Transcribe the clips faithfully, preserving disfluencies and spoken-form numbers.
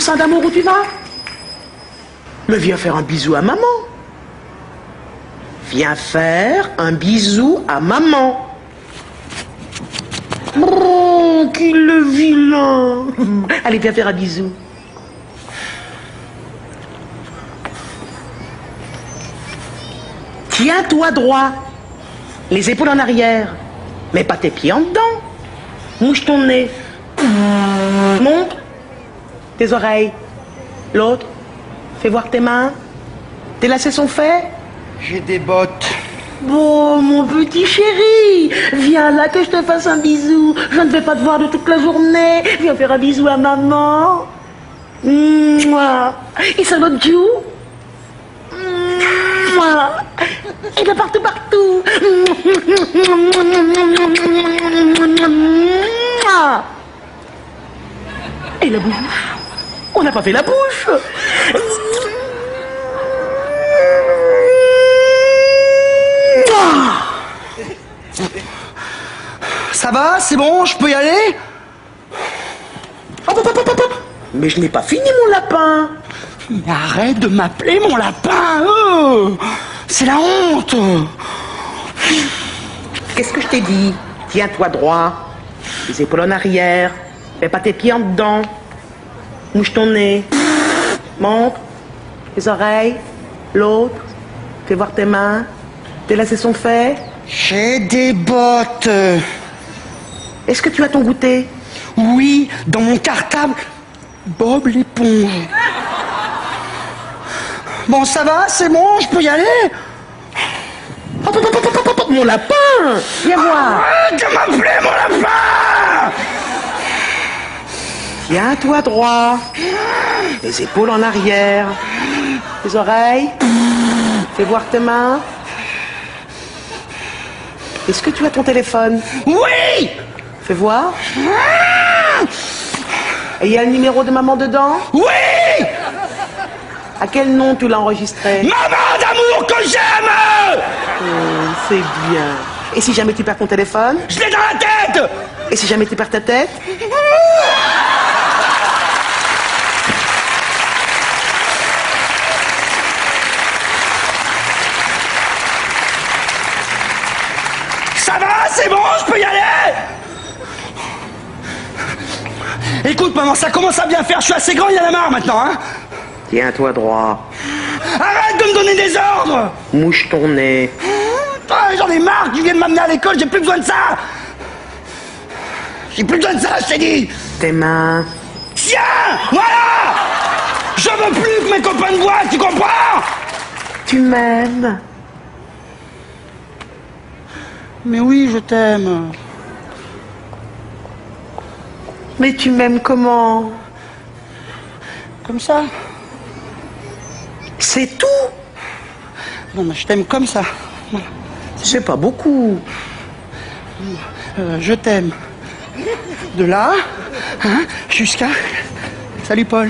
coussin d'amour, où tu vas? Mais viens faire un bisou à maman. Viens faire un bisou à maman. Oh, qu'il le vilain. Allez, viens faire un bisou. Tiens-toi droit. Les épaules en arrière. Mets pas tes pieds en dedans. Mouche ton nez. Montre tes oreilles. L'autre. Fais voir tes mains. Tes lacets sont faits? J'ai des bottes. Bon, mon petit chéri, viens là que je te fasse un bisou. Je ne vais pas te voir de toute la journée. Viens faire un bisou à maman. Mouah. Et sur l'autre joue. Mouah. Et de partout, partout. Mouah. Et la bouche. On n'a pas fait la bouche. Ça va, c'est bon, je peux y aller? Hop, hop, hop, hop, hop. Mais je n'ai pas fini mon lapin. Mais arrête de m'appeler mon lapin, oh, c'est la honte. Qu'est-ce que je t'ai dit? Tiens-toi droit, les épaules en arrière, fais pas tes pieds en dedans, mouche ton nez, montre les oreilles, l'autre, fais voir tes mains, tes lacets sont faits. J'ai des bottes. Est-ce que tu as ton goûter? Oui, dans mon cartable, Bob l'éponge. Bon, ça va, c'est bon, je peux y aller? Hop, hop, hop, hop, hop, hop, mon lapin! Viens voir! Arrête de m'appeler mon lapin! Tiens-toi droit, les épaules en arrière, les oreilles, fais voir tes mains. Est-ce que tu as ton téléphone? Oui! Fais voir. Et il y a le numéro de maman dedans? Oui! À quel nom tu l'as enregistré? Maman d'amour que j'aime! Oh, c'est bien. Et si jamais tu perds ton téléphone? Je l'ai dans la tête! Et si jamais tu perds ta tête? Ça va, c'est bon, je peux y aller? Écoute, maman, ça commence à bien faire. Je suis assez grand, il y en a marre maintenant, hein? Tiens-toi droit. Arrête de me donner des ordres! Mouche ton nez. Ah, j'en ai marre, tu viens de m'amener à l'école, j'ai plus besoin de ça! J'ai plus besoin de ça, je t'ai dit! Tes mains. Tiens! Voilà! Je veux plus que mes copains me voient, tu comprends? Tu m'aimes? Mais oui, je t'aime. Mais tu m'aimes comment? Comme ça? C'est tout? Non, mais je t'aime comme ça. C'est pas beaucoup. Euh, je t'aime. De là, hein, jusqu'à... Salut, Paul.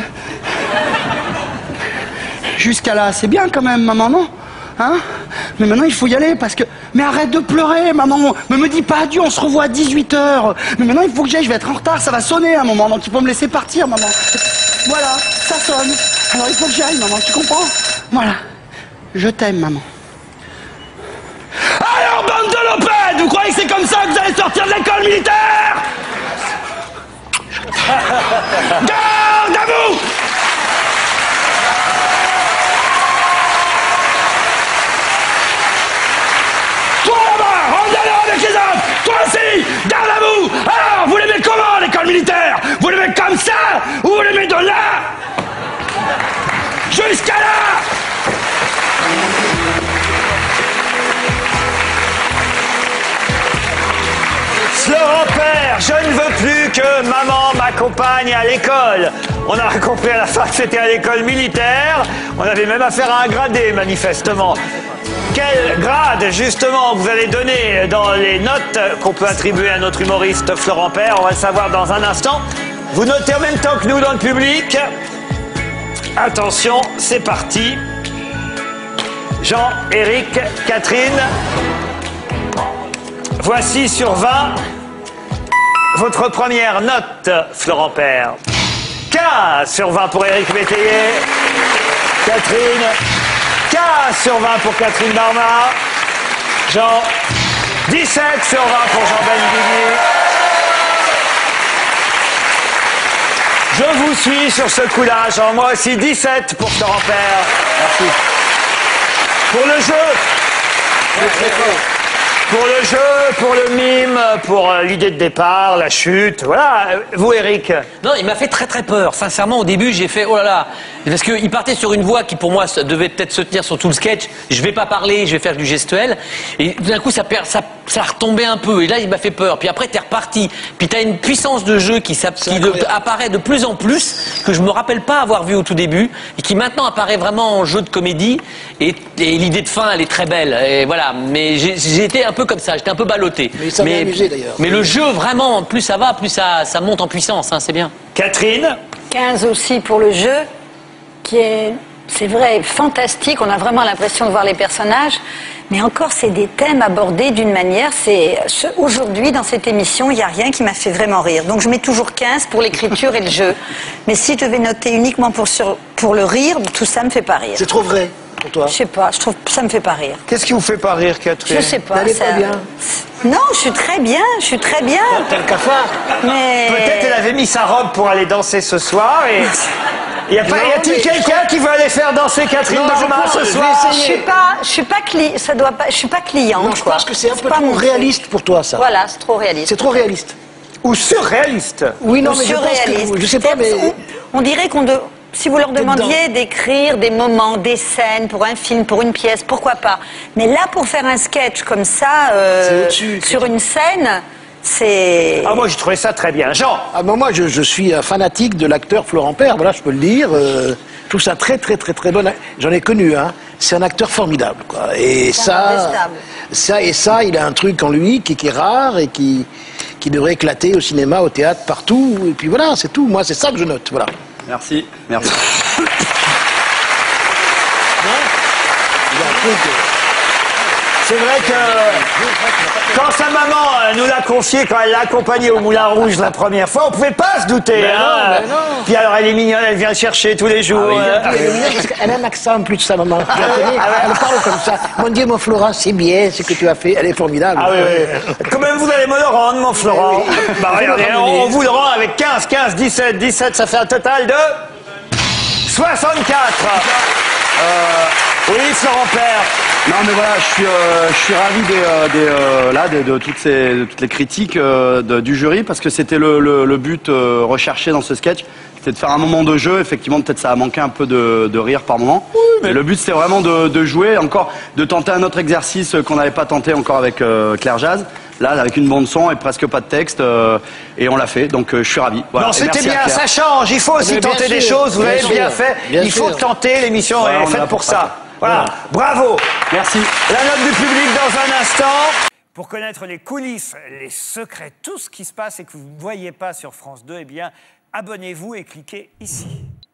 Jusqu'à là, c'est bien quand même, maman, non? Hein? Mais maintenant, il faut y aller parce que... Mais arrête de pleurer, maman. Ne me dis pas adieu, on se revoit à dix-huit heures. Mais maintenant, il faut que j'aille, je vais être en retard, ça va sonner à un moment. Donc, il faut me laisser partir, maman. Voilà, ça sonne. Alors, il faut que j'aille, maman, tu comprends? Voilà. Je t'aime, maman. Alors, bande de lopettes, vous croyez que c'est comme ça que vous allez sortir de l'école militaire? Garde à vous! Toi là-bas, en allant avec les autres! Toi aussi, garde à vous! Alors, vous l'aimez comment, l'école militaire? Vous l'aimez comme ça? Ou vous l'aimez de là? Jusqu'à là! Florent Père, je ne veux plus que maman m'accompagne à l'école. On a compris à la fin que c'était à l'école militaire. On avait même affaire à un gradé, manifestement. Quel grade, justement, vous allez donner dans les notes qu'on peut attribuer à notre humoriste Florent Père? On va le savoir dans un instant. Vous notez en même temps que nous dans le public. Attention, c'est parti. Jean, Éric, Catherine. Voici sur vingt votre première note, Florent Père. quinze sur vingt pour Éric Métayer. Catherine, quinze sur vingt pour Catherine Barma. Jean, dix-sept sur vingt pour Jean Benguigui. Je vous suis sur ce coup-là, Jean. Moi aussi, dix-sept pour Florent Père. Merci. Pour le jeu. Pour le jeu, pour le mime, pour euh, l'idée de départ, la chute, voilà. Vous, Eric? Non, il m'a fait très très peur. Sincèrement, au début, j'ai fait oh là là, parce qu'il partait sur une voix qui pour moi devait peut-être se tenir sur tout le sketch. Je vais pas parler, je vais faire du gestuel. Et d'un coup, ça perd, ça, ça a retombé un peu. Et là, il m'a fait peur. Puis après, t'es reparti. Puis t'as une puissance de jeu qui, qui de, apparaît de plus en plus que je me rappelle pas avoir vu au tout début et qui maintenant apparaît vraiment en jeu de comédie. Et, et l'idée de fin, elle est très belle. Et voilà. Mais j'ai été un peu comme ça, j'étais un peu ballotté. Mais ça m'a amusé d'ailleurs. Mais le jeu, vraiment, plus ça va, plus ça, ça monte en puissance, hein, c'est bien. Catherine? quinze aussi pour le jeu, qui est, c'est vrai, fantastique. On a vraiment l'impression de voir les personnages. Mais encore, c'est des thèmes abordés d'une manière. C'est aujourd'hui, dans cette émission, il n'y a rien qui m'a fait vraiment rire. Donc je mets toujours quinze pour l'écriture et le jeu. Mais si je devais noter uniquement pour, sur, pour le rire, tout ça me fait pas rire. C'est trop vrai pour toi? Je sais pas, je trouve ça me fait pas rire. Qu'est-ce qui vous fait pas rire, Catherine? Je sais pas. Elle est ça... pas bien. Non, je suis très bien, je suis très bien. T'as le cafard. Mais... Peut-être elle avait mis sa robe pour aller danser ce soir et... Y a-t-il mais... quelqu'un qui veut aller faire danser Catherine Non, Barma je ce pense, soir? je vais Je essayer. suis pas, je suis pas cli... ça doit pas, je suis pas cliente. Non, je quoi. pense que c'est un peu pas trop mon truc. réaliste pour toi, ça. Voilà, c'est trop réaliste. C'est trop réaliste. Ou surréaliste? Oui, non, Ou mais je pense surréaliste. que... Je sais pas, mais... On, on dirait qu'on... De... Si vous leur T'es demandiez dedans. d'écrire des moments, des scènes pour un film, pour une pièce, pourquoi pas. Mais là, pour faire un sketch comme ça, euh, C'est au-dessus, sur une scène, c'est... Ah, moi j'ai trouvé ça très bien. Jean? Ah, ben, moi, je, je suis un fanatique de l'acteur Florent Père, voilà, je peux le dire. Euh, je trouve ça très, très, très, très bon. J'en ai connu, hein. C'est un acteur formidable, quoi. Et ça, Incontestable. ça, et ça, il a un truc en lui qui, qui est rare et qui, qui devrait éclater au cinéma, au théâtre, partout. Et puis voilà, c'est tout. Moi, c'est ça que je note, voilà. Merci, merci. Il a un truc, euh, C'est vrai que quand sa maman euh, nous l'a confié, quand elle l'a accompagné au Moulin Rouge la première fois, on pouvait pas se douter. Mais hein. non, mais non. Puis alors elle est mignonne, elle vient le chercher tous les jours. Ah oui, euh, Elle est mignonne parce qu'elle a un accent en plus de sa maman. Tu la connais? Elle parle comme ça. Mon Dieu, mon Florent, c'est bien ce que tu as fait. Elle est formidable. Ah oui, oui. Quand même, vous allez me le rendre, mon Florent. Oui, oui. Bah, regardez, on, on vous le rend avec quinze, quinze, dix-sept, dix-sept, ça fait un total de soixante-quatre. Euh, oui, Florent Père. Non mais voilà, je suis, euh, je suis ravi des, euh, des, euh, là, de, de toutes, ces, de toutes les critiques euh, de- du jury parce que c'était le, le, le but euh, recherché dans ce sketch, c'était de faire un moment de jeu. Effectivement, peut-être ça a manqué un peu de, de rire par moment, mais le but c'était vraiment de, de jouer, encore de tenter un autre exercice qu'on n'avait pas tenté encore avec euh, Claire Jazz. Là, avec une bande son et presque pas de texte, euh, et on l'a fait. Donc euh, je suis ravi. Voilà. Non, Et c'était merci à bien, Claire. ça change. Il faut aussi Mais bien tenter des sûr, choses. Vous bien avez sûr, bien fait. bien Il faut sûr. tenter. L'émission Voilà, est on est là faite pour pour ça. ça. Voilà. Voilà. Bravo. Merci. La note du public dans un instant. Pour connaître les coulisses, les secrets, tout ce qui se passe et que vous ne voyez pas sur France deux, eh bien, abonnez-vous et cliquez ici.